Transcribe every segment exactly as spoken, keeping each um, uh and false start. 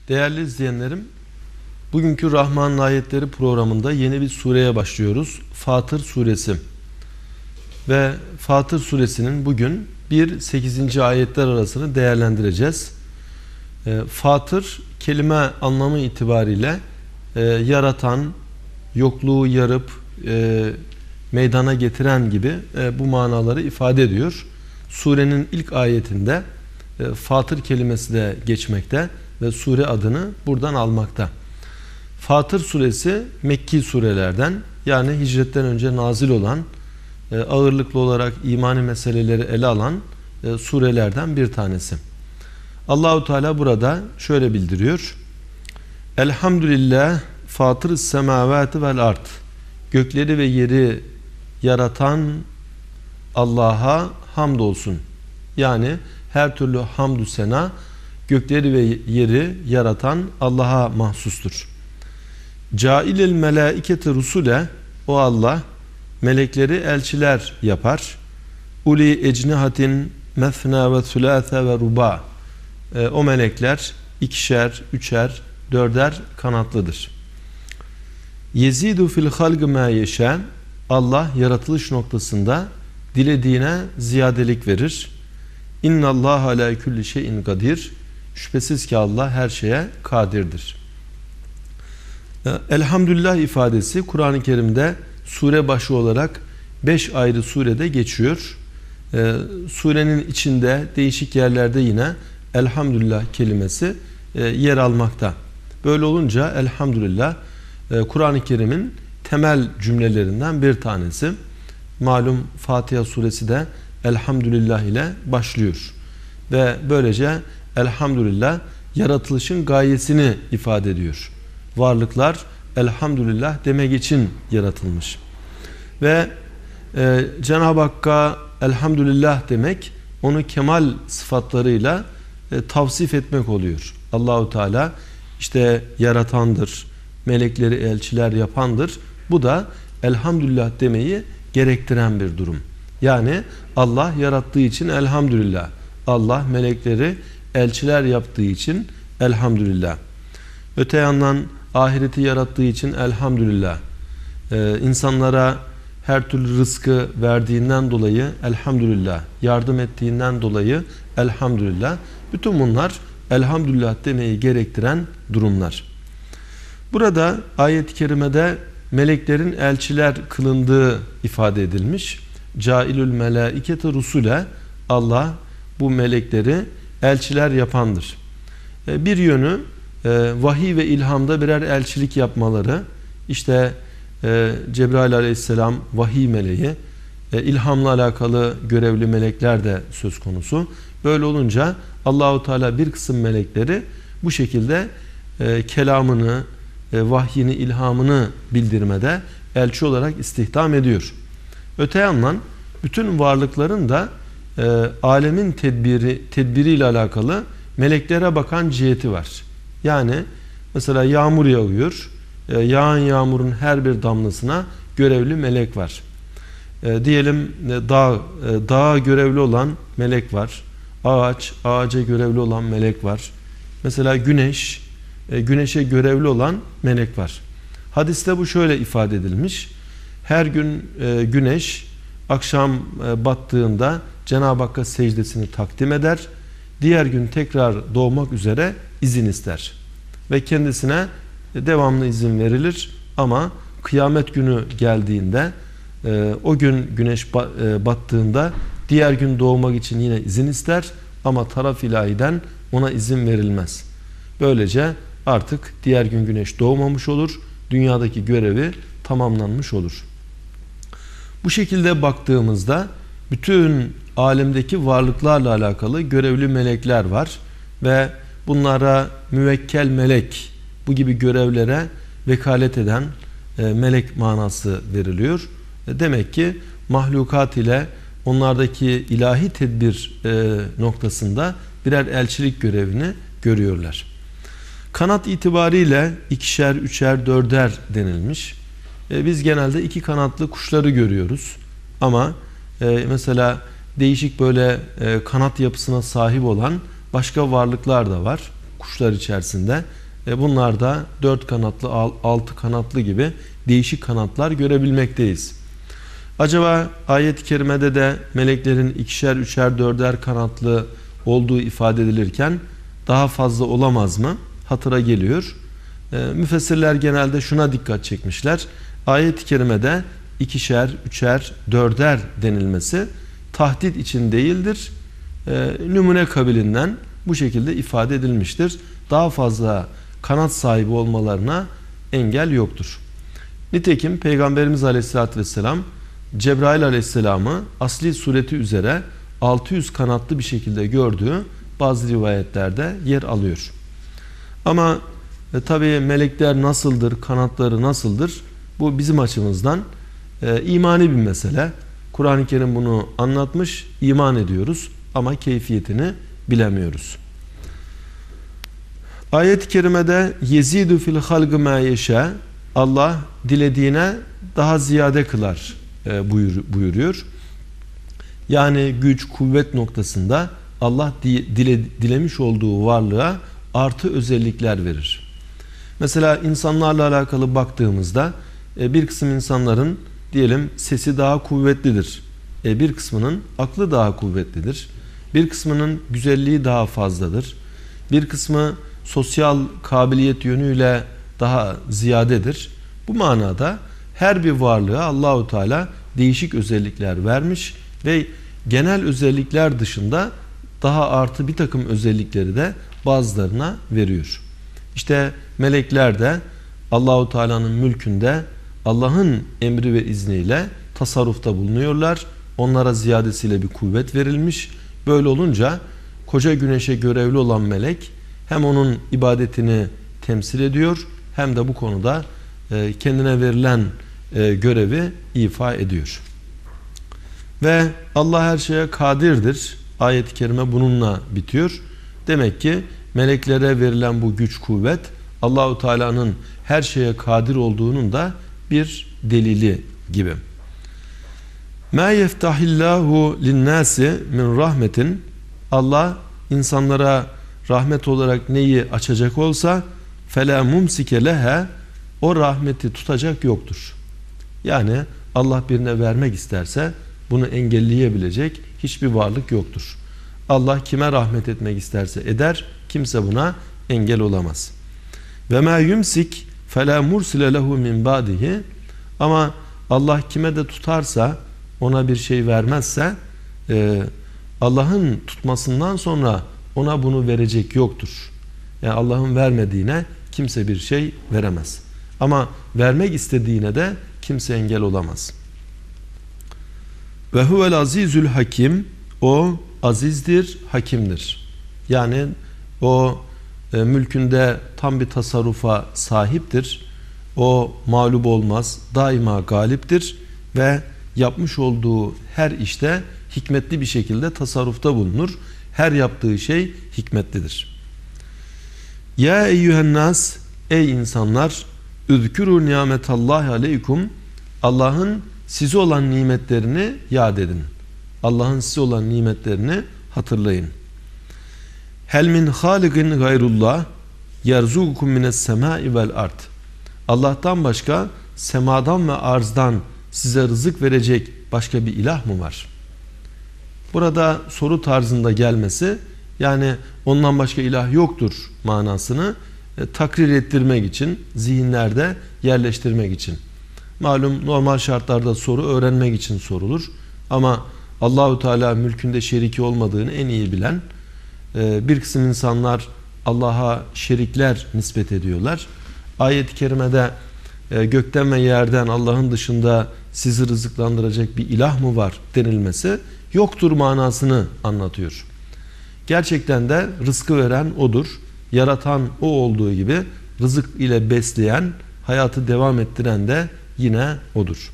Değerli izleyenlerim, bugünkü Rahman'ın ayetleri programında yeni bir sureye başlıyoruz. Fatır suresi. Ve Fatır suresinin bugün bir sekizinci ayetler arasını değerlendireceğiz. E, Fatır kelime anlamı itibariyle e, yaratan, yokluğu yarıp e, meydana getiren gibi e, bu manaları ifade ediyor. Surenin ilk ayetinde e, Fatır kelimesi de geçmekte ve sure adını buradan almakta. Fatır suresi Mekki surelerden, yani hicretten önce nazil olan, e, ağırlıklı olarak imani meseleleri ele alan e, surelerden bir tanesi. Allahu Teala burada şöyle bildiriyor: Elhamdülillah fatırı semavati vel ard. Gökleri ve yeri yaratan Allah'a hamdolsun. Yani her türlü hamdü sena gökleri ve yeri yaratan Allah'a mahsustur. Cailil melaiketi rusule, o Allah melekleri elçiler yapar. Uli ecnihatin methna ve thulâthe ve ruba. E, o melekler ikişer, üçer, dörder kanatlıdır. Yezidu fil halgı ma yeşâ. Allah yaratılış noktasında dilediğine ziyadelik verir. İnnallâhe alâ kulli şeyin kadir. Şüphesiz ki Allah her şeye kadirdir. Elhamdülillah ifadesi Kur'an-ı Kerim'de sure başı olarak beş ayrı surede geçiyor. Ee, surenin içinde değişik yerlerde yine elhamdülillah kelimesi e, yer almakta. Böyle olunca elhamdülillah e, Kur'an-ı Kerim'in temel cümlelerinden bir tanesi. Malum Fatiha suresi de elhamdülillah ile başlıyor. Ve böylece elhamdülillah yaratılışın gayesini ifade ediyor. Varlıklar elhamdülillah demek için yaratılmış. Ve e, Cenab-ı Hakk'a elhamdülillah demek, onu kemal sıfatlarıyla e, tavsif etmek oluyor. Allahu Teala işte yaratandır, melekleri elçiler yapandır. Bu da elhamdülillah demeyi gerektiren bir durum. Yani Allah yarattığı için elhamdülillah. Allah melekleri elçiler yaptığı için elhamdülillah. Öte yandan ahireti yarattığı için elhamdülillah. Ee, insanlara her türlü rızkı verdiğinden dolayı elhamdülillah. Yardım ettiğinden dolayı elhamdülillah. Bütün bunlar elhamdülillah demeyi gerektiren durumlar. Burada ayet-i kerimede meleklerin elçiler kılındığı ifade edilmiş. Cailül melaiketi rusule, Allah bu melekleri elçiler yapandır. Bir yönü vahiy ve ilhamda birer elçilik yapmaları. İşte Cebrail aleyhisselam vahiy meleği, ilhamla alakalı görevli melekler de söz konusu. Böyle olunca Allahu Teala bir kısım melekleri bu şekilde kelamını, vahyini, ilhamını bildirmede elçi olarak istihdam ediyor. Öte yandan bütün varlıkların da e, alemin tedbiri tedbiriyle alakalı meleklere bakan ciheti var. Yani mesela yağmur yağıyor. E, yağan yağmurun her bir damlasına görevli melek var. E, diyelim e, dağ, e, dağa görevli olan melek var. Ağaç, ağaca görevli olan melek var. Mesela güneş, e, güneşe görevli olan melek var. Hadiste bu şöyle ifade edilmiş: her gün e, güneş akşam e, battığında Cenab-ı Hakk'a secdesini takdim eder. Diğer gün tekrar doğmak üzere izin ister. Ve kendisine e, devamlı izin verilir. Ama kıyamet günü geldiğinde e, o gün güneş ba, e, battığında diğer gün doğmak için yine izin ister. Ama taraf ilahiden ona izin verilmez. Böylece artık diğer gün güneş doğmamış olur. Dünyadaki görevi tamamlanmış olur. Bu şekilde baktığımızda bütün alemdeki varlıklarla alakalı görevli melekler var ve bunlara müvekkel melek, bu gibi görevlere vekalet eden e, melek manası veriliyor. E, demek ki mahlukat ile onlardaki ilahi tedbir e, noktasında birer elçilik görevini görüyorlar. Kanat itibariyle ikişer, üçer, dörder denilmiş. E, biz genelde iki kanatlı kuşları görüyoruz. Ama e, mesela değişik böyle e, kanat yapısına sahip olan başka varlıklar da var. kuşlar içerisinde. E, bunlar da dört kanatlı, altı kanatlı gibi değişik kanatlar görebilmekteyiz. Acaba ayet-i kerimede de meleklerin ikişer, üçer, dörder kanatlı olduğu ifade edilirken daha fazla olamaz mı? Hatıra geliyor. E, müfessirler genelde şuna dikkat çekmişler. Ayet-i kerimede ikişer, üçer, dörder denilmesi tahdit için değildir. E, numune kabilinden bu şekilde ifade edilmiştir. Daha fazla kanat sahibi olmalarına engel yoktur. Nitekim Peygamberimiz Aleyhisselatü Vesselam Cebrail Aleyhisselam'ı asli sureti üzere altı yüz kanatlı bir şekilde gördüğü bazı rivayetlerde yer alıyor. Ama e, tabii melekler nasıldır, kanatları nasıldır? Bu bizim açımızdan e, imani bir mesele. Kur'an-ı Kerim bunu anlatmış, iman ediyoruz ama keyfiyetini bilemiyoruz. Ayet-i kerimede yezidu fil halgı ma yeşâ, Allah dilediğine daha ziyade kılar e, buyur, buyuruyor. Yani güç, kuvvet noktasında Allah dile, dilemiş olduğu varlığa artı özellikler verir. Mesela insanlarla alakalı baktığımızda e, bir kısım insanların diyelim sesi daha kuvvetlidir. E, bir kısmının aklı daha kuvvetlidir. Bir kısmının güzelliği daha fazladır. Bir kısmı sosyal kabiliyet yönüyle daha ziyadedir. Bu manada her bir varlığa Allahu Teala değişik özellikler vermiş ve genel özellikler dışında daha artı bir takım özellikleri de bazılarına veriyor. İşte melekler de Allahu Teala'nın mülkünde Allah'ın emri ve izniyle tasarrufta bulunuyorlar. Onlara ziyadesiyle bir kuvvet verilmiş. Böyle olunca koca güneşe görevli olan melek hem onun ibadetini temsil ediyor hem de bu konuda kendine verilen görevi ifa ediyor. Ve Allah her şeye kadirdir. Ayet-i kerime bununla bitiyor. Demek ki meleklere verilen bu güç kuvvet Allahu Teala'nın her şeye kadir olduğunun da bir delili gibi. Ma yeftahillahu linnâsi min rahmetin, Allah insanlara rahmet olarak neyi açacak olsa fela mumsike leha, o rahmeti tutacak yoktur. Yani Allah birine vermek isterse bunu engelleyebilecek hiçbir varlık yoktur. Allah kime rahmet etmek isterse eder, kimse buna engel olamaz. Ve ma yumsik fela mursile lehu min ba'dihi, ama Allah kime de tutarsa, ona bir şey vermezse e, Allah'ın tutmasından sonra ona bunu verecek yoktur. Yani Allah'ın vermediğine kimse bir şey veremez. Ama vermek istediğine de kimse engel olamaz. Ve huvel azizül hakim, o azizdir, hakimdir. Yani o e, mülkünde tam bir tasarrufa sahiptir. O mağlup olmaz, daima galiptir ve yapmış olduğu her işte hikmetli bir şekilde tasarrufta bulunur. Her yaptığı şey hikmetlidir. Ya eyyühennas, ey insanlar, üzkürü nimetallahi aleykum, Allah'ın size olan nimetlerini yad edin. Allah'ın size olan nimetlerini hatırlayın. Hel min haligin gayrullah yerzukukum mines semai vel ard. Allah'tan başka semadan ve arzdan size rızık verecek başka bir ilah mı var? Burada soru tarzında gelmesi, yani ondan başka ilah yoktur manasını e, takrir ettirmek için, zihinlerde yerleştirmek için. Malum normal şartlarda soru öğrenmek için sorulur. Ama Allahu Teala mülkünde şeriki olmadığını en iyi bilen e, bir kısım insanlar Allah'a şerikler nispet ediyorlar. Ayet-i kerimede e, gökten ve yerden Allah'ın dışında sizi rızıklandıracak bir ilah mı var denilmesi yoktur manasını anlatıyor. Gerçekten de rızkı veren odur. Yaratan o olduğu gibi rızık ile besleyen, hayatı devam ettiren de yine odur.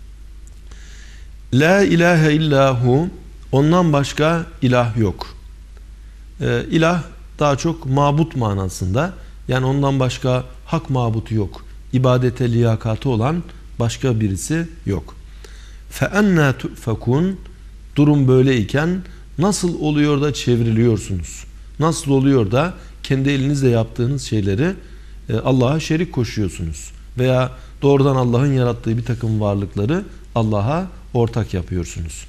La ilahe illahu, ondan başka ilah yok. Ee, ilah daha çok mabut manasında, yani ondan başka hak mabutu yok. İbadete liyakatı olan başka birisi yok. Fe enna tufakun, durum böyleyken nasıl oluyor da çevriliyorsunuz? Nasıl oluyor da kendi elinizle yaptığınız şeyleri e, Allah'a şerik koşuyorsunuz. Veya doğrudan Allah'ın yarattığı bir takım varlıkları Allah'a ortak yapıyorsunuz.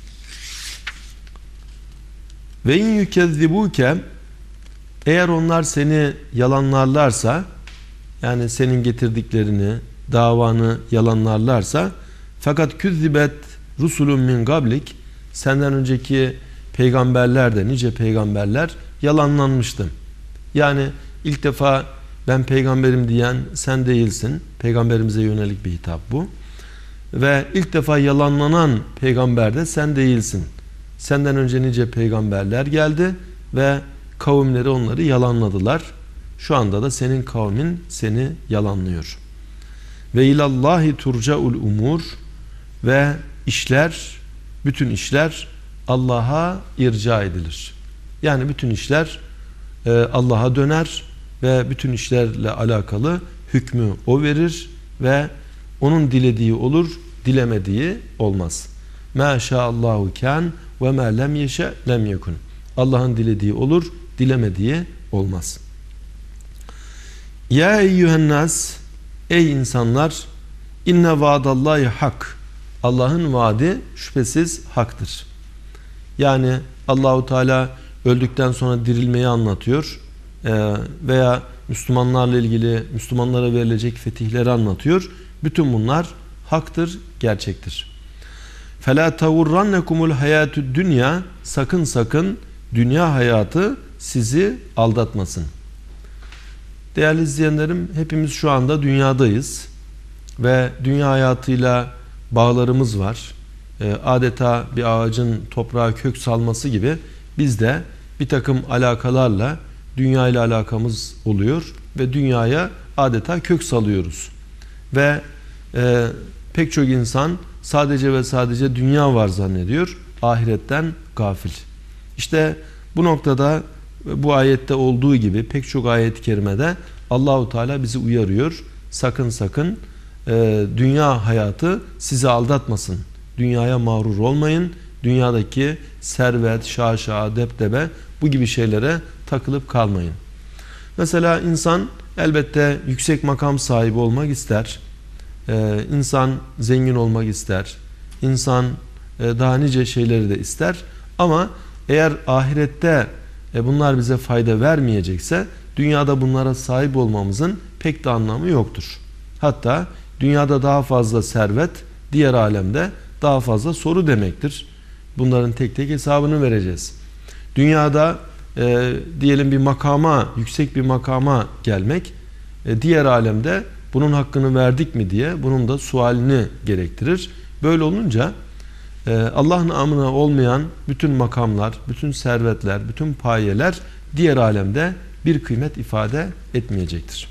Ve in yukezzibuke, eğer onlar seni yalanlarlarsa, yani senin getirdiklerini, davanı yalanlarlarsa, fakat küzzibet rusulun min gablik, senden önceki peygamberler de, nice peygamberler yalanlanmıştı. Yani ilk defa ben peygamberim diyen sen değilsin. Peygamberimize yönelik bir hitap bu. Ve ilk defa yalanlanan peygamber de sen değilsin. Senden önce nice peygamberler geldi ve kavimleri onları yalanladılar. Şu anda da senin kavmin seni yalanlıyor. Ve ilallahi turcaul umur, ve işler, bütün işler Allah'a irca edilir. Yani bütün işler e, Allah'a döner ve bütün işlerle alakalı hükmü o verir ve onun dilediği olur, dilemediği olmaz. Ma şa'allahu kan ve ma lem yeşe lem yekun. Allah'ın dilediği olur, dilemediği olmaz. Ya eyyühen nas, ey insanlar, inne vaadallahi hak. Allah'ın vaadi şüphesiz haktır. Yani Allahu Teala öldükten sonra dirilmeyi anlatıyor ee, veya Müslümanlarla ilgili Müslümanlara verilecek fetihleri anlatıyor. Bütün bunlar haktır, gerçektir. فَلَا تَغُرَّنَّكُمُ الْحَيَاتُ dünya, sakın sakın dünya hayatı sizi aldatmasın. Değerli izleyenlerim, hepimiz şu anda dünyadayız ve dünya hayatıyla bağlarımız var. E, adeta bir ağacın toprağa kök salması gibi biz de bir takım alakalarla dünya ile alakamız oluyor ve dünyaya adeta kök salıyoruz. Ve e, pek çok insan sadece ve sadece dünya var zannediyor, ahiretten gafil. İşte bu noktada bu ayette olduğu gibi pek çok ayet-i kerimede Allahu Teala bizi uyarıyor. Sakın sakın e, dünya hayatı sizi aldatmasın. Dünyaya mağrur olmayın. Dünyadaki servet, şaşa, depdebe bu gibi şeylere takılıp kalmayın. Mesela insan elbette yüksek makam sahibi olmak ister. Ee, insan zengin olmak ister. İnsan e, daha nice şeyleri de ister. Ama eğer ahirette e, bunlar bize fayda vermeyecekse dünyada bunlara sahip olmamızın pek de anlamı yoktur. Hatta dünyada daha fazla servet, diğer alemde daha fazla soru demektir. Bunların tek tek hesabını vereceğiz. Dünyada e, diyelim bir makama, yüksek bir makama gelmek, e, diğer alemde bunun hakkını verdik mi diye bunun da sualini gerektirir. Böyle olunca e, Allah'ın amrına olmayan bütün makamlar, bütün servetler, bütün payeler diğer alemde bir kıymet ifade etmeyecektir.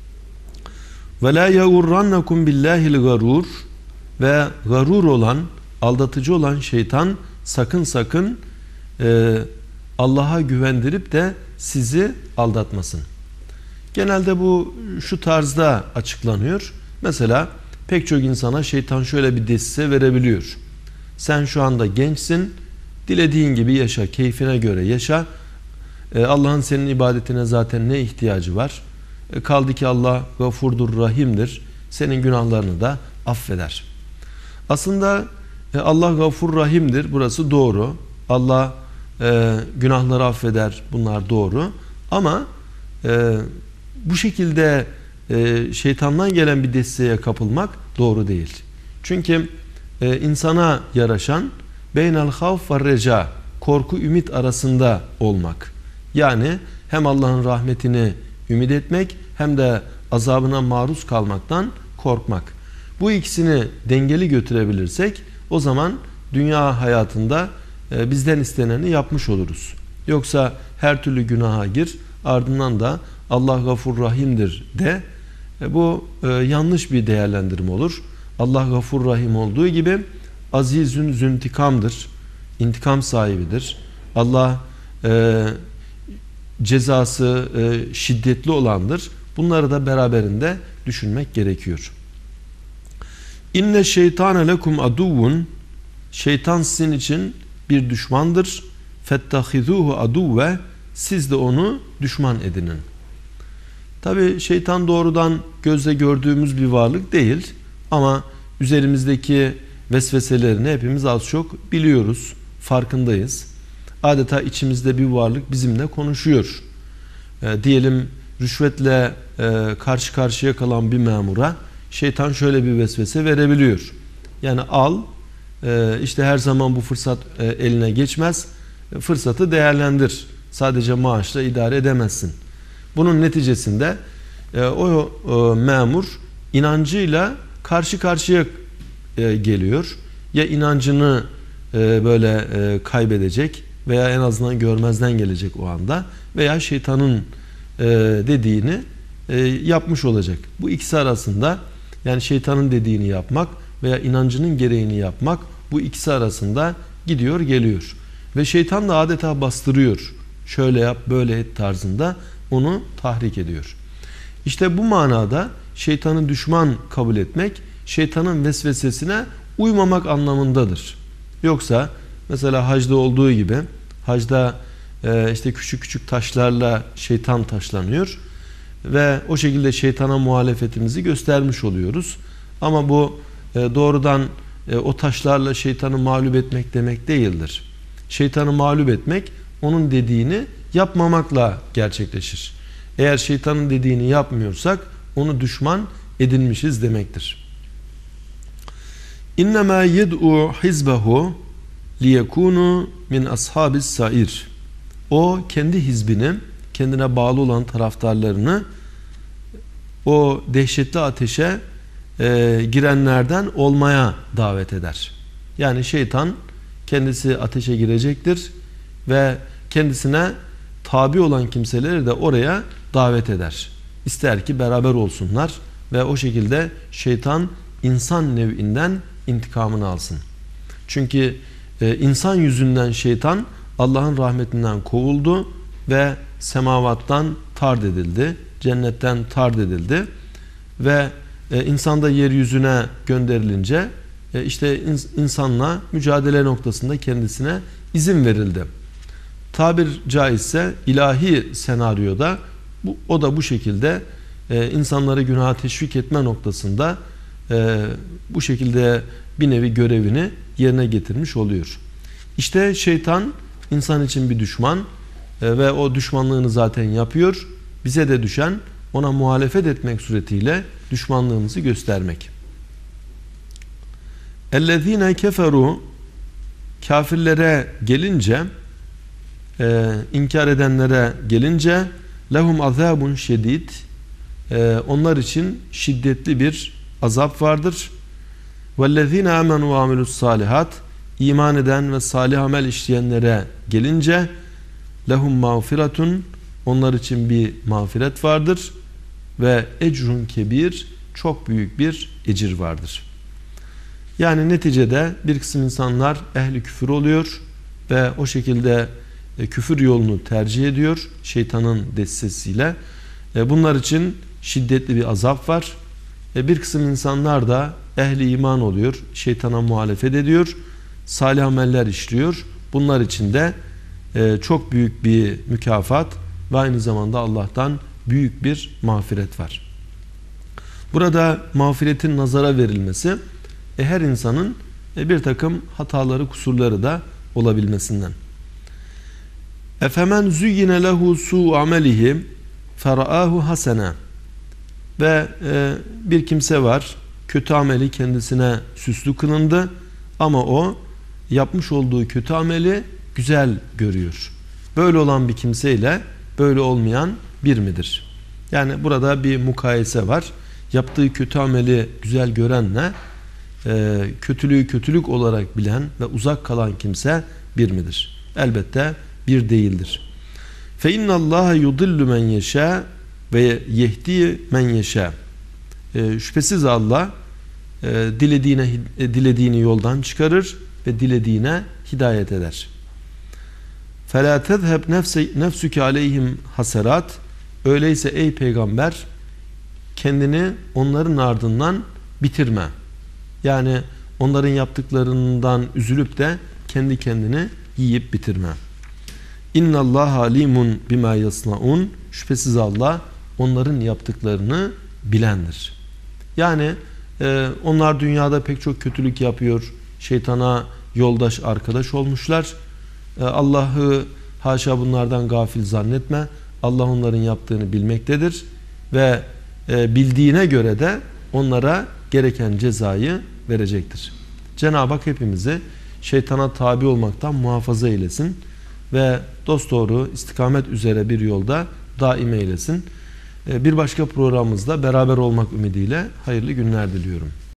Ve la yagurrannakum billahil garur, ve garur olan, aldatıcı olan şeytan sakın sakın e, Allah'a güvendirip de sizi aldatmasın. Genelde bu şu tarzda açıklanıyor. Mesela pek çok insana şeytan şöyle bir desize verebiliyor. Sen şu anda gençsin, dilediğin gibi yaşa, keyfine göre yaşa. E, Allah'ın senin ibadetine zaten ne ihtiyacı var? E, kaldı ki Allah gafurdur, rahimdir. Senin günahlarını da affeder. Aslında e, Allah gafur, rahimdir. Burası doğru. Allah e, günahları affeder. Bunlar doğru. Ama e, bu şekilde e, şeytandan gelen bir desteğe kapılmak doğru değil. Çünkü e, insana yaraşan beynel havf ve reca, korku ümit arasında olmak. Yani hem Allah'ın rahmetini ümit etmek hem de azabına maruz kalmaktan korkmak. Bu ikisini dengeli götürebilirsek o zaman dünya hayatında e, bizden isteneni yapmış oluruz. Yoksa her türlü günaha gir, ardından da Allah gafur rahimdir de, e, bu e, yanlış bir değerlendirme olur. Allah gafur rahim olduğu gibi azizün züntikamdır, intikam sahibidir. Allah e, cezası e, şiddetli olandır. Bunları da beraberinde düşünmek gerekiyor. İnne şeytane lekum aduvun, şeytan sizin için bir düşmandır. Fettahizuhu aduve, siz de onu düşman edinin. Tabi şeytan doğrudan gözle gördüğümüz bir varlık değil ama üzerimizdeki vesveselerini hepimiz az çok biliyoruz, farkındayız. Adeta içimizde bir varlık bizimle konuşuyor. E, diyelim rüşvetle e, karşı karşıya kalan bir memura şeytan şöyle bir vesvese verebiliyor. Yani al, e, işte her zaman bu fırsat e, eline geçmez, e, fırsatı değerlendir. Sadece maaşla idare edemezsin. Bunun neticesinde e, o e, memur inancıyla karşı karşıya e, geliyor. Ya inancını e, böyle e, kaybedecek veya en azından görmezden gelecek o anda veya şeytanın e, dediğini e, yapmış olacak. Bu ikisi arasında, yani şeytanın dediğini yapmak veya inancının gereğini yapmak, bu ikisi arasında gidiyor geliyor. Ve şeytan da adeta bastırıyor. Şöyle yap, böyle et tarzında onu tahrik ediyor. İşte bu manada şeytanı düşman kabul etmek, şeytanın vesvesesine uymamak anlamındadır. Yoksa mesela hacda olduğu gibi, hacda e, işte küçük küçük taşlarla şeytan taşlanıyor ve o şekilde şeytana muhalefetimizi göstermiş oluyoruz. Ama bu e, doğrudan e, o taşlarla şeytanı mağlup etmek demek değildir. Şeytanı mağlup etmek, onun dediğini yapmamakla gerçekleşir. Eğer şeytanın dediğini yapmıyorsak onu düşman edinmişiz demektir. İnnemâ yed'u hizbehu liyekûnû min ashabis sair. O kendi hizbini, kendine bağlı olan taraftarlarını o dehşetli ateşe e, girenlerden olmaya davet eder. Yani şeytan kendisi ateşe girecektir ve kendisine tabi olan kimseleri de oraya davet eder. İster ki beraber olsunlar ve o şekilde şeytan insan nev'inden intikamını alsın. Çünkü e, insan yüzünden şeytan Allah'ın rahmetinden kovuldu ve semavattan tard edildi, cennetten tard edildi ve e, insan da yeryüzüne gönderilince e, işte ins insanla mücadele noktasında kendisine izin verildi. Tabir caizse ilahi senaryoda bu, o da bu şekilde e, insanları günaha teşvik etme noktasında e, bu şekilde bir nevi görevini yerine getirmiş oluyor. İşte şeytan insan için bir düşman e, ve o düşmanlığını zaten yapıyor. Bize de düşen ona muhalefet etmek suretiyle düşmanlığımızı göstermek. اَلَّذ۪ينَ كَفَرُوا Kafirlere gelince, e, inkar edenlere gelince lehum azabun şedid, e, onlar için şiddetli bir azap vardır. وَالَّذ۪ينَ آمَنُوا وَعَمِلُوا الصَّالِحَاتِ İman eden ve salih amel işleyenlere gelince lehum mağfiretun, onlar için bir mağfiret vardır ve ecrun kebir, çok büyük bir ecir vardır. Yani neticede bir kısım insanlar ehli küfür oluyor ve o şekilde küfür yolunu tercih ediyor şeytanın destesiyle. Bunlar için şiddetli bir azap var. Bir kısım insanlar da ehli iman oluyor, şeytana muhalefet ediyor, salih ameller işliyor. Bunlar için de çok büyük bir mükafat ve aynı zamanda Allah'tan büyük bir mağfiret var. Burada mağfiretin nazara verilmesi e, her insanın e, bir takım hataları, kusurları da olabilmesinden. Efemen züyyine lehu su amelihi feraahu hasena. Ve e, bir kimse var, kötü ameli kendisine süslü kılındı ama o yapmış olduğu kötü ameli güzel görüyor. Böyle olan bir kimseyle böyle olmayan bir midir? Yani burada bir mukayese var. Yaptığı kötü ameli güzel görenle e, kötülüğü kötülük olarak bilen ve uzak kalan kimse bir midir? Elbette bir değildir. Fe innallaha yudillu men yeşâ ve yehdi men yeşâ. E, şüphesiz Allah e, dilediğine e, dilediğini yoldan çıkarır ve dilediğine hidayet eder. فَلَا تَذْهَبْ نَفْسُكَ عَلَيْهِمْ haserat. Öyleyse ey peygamber kendini onların ardından bitirme. Yani onların yaptıklarından üzülüp de kendi kendini yiyip bitirme. İnnallâhe alimun bimâ yasnaun. Şüphesiz Allah onların yaptıklarını bilendir. Yani e, onlar dünyada pek çok kötülük yapıyor. Şeytana yoldaş, arkadaş olmuşlar. E, Allah'ı haşa bunlardan gafil zannetme. Allah onların yaptığını bilmektedir. Ve e, bildiğine göre de onlara gereken cezayı verecektir. Cenab-ı Hak hepimizi şeytana tabi olmaktan muhafaza eylesin ve dosdoğru istikamet üzere bir yolda daim eylesin. Bir başka programımızda beraber olmak ümidiyle hayırlı günler diliyorum.